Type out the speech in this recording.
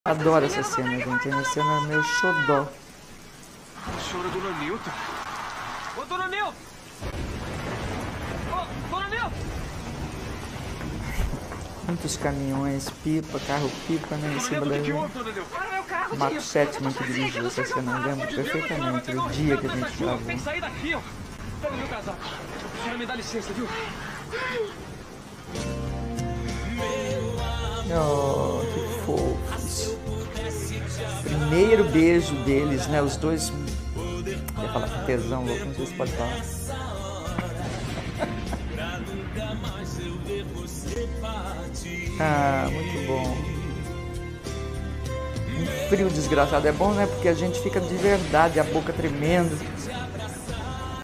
Adoro essa cena, gente. Essa cena é meu xodó. Chora, Dona Nilton. Ô, Dona Nilton! Ô, Dona Nilton! Muitos caminhões, pipa, carro-pipa, né, em cima da gente. Marco Settman que dirigiu essa cena, eu lembro perfeitamente do dia que a gente gravou. Tem que sair daqui, ó. Pega o meu casaco. A senhora me dá licença, viu? Oh, que fofos. Primeiro beijo deles, né? Os dois. Eu ia falar com tesão, louco, não sei se pode falar. Ah, muito bom. Um frio desgraçado. É bom, né? Porque a gente fica de verdade, a boca tremendo.